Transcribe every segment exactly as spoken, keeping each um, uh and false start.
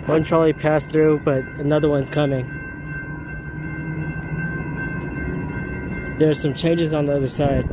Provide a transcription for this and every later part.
One trolley passed through, but another one's coming. There's some changes on the other side.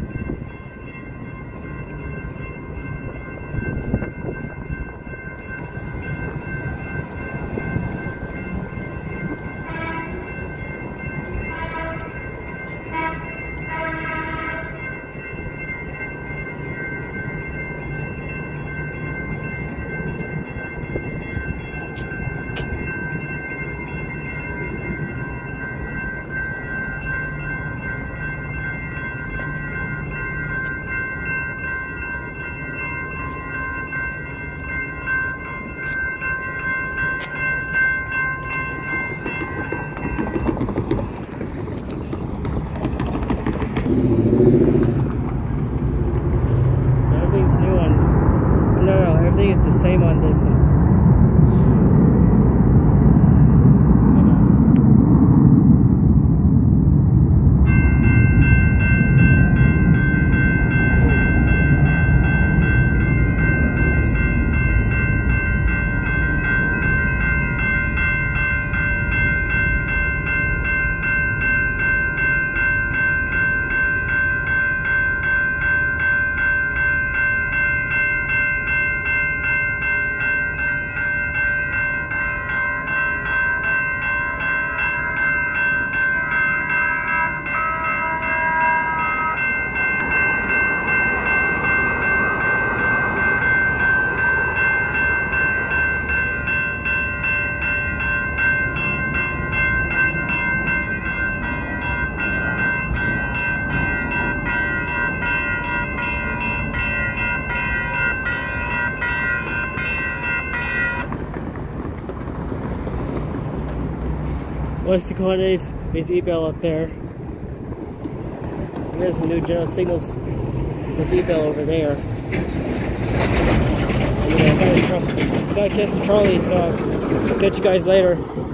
So everything's new on, no, no, everything is the same on this one. West Dakota is, is E-Bell up there. And there's some new General Signals with E-Bell over there. And, uh, I gotta, gotta catch the trolley, so I'll catch you guys later.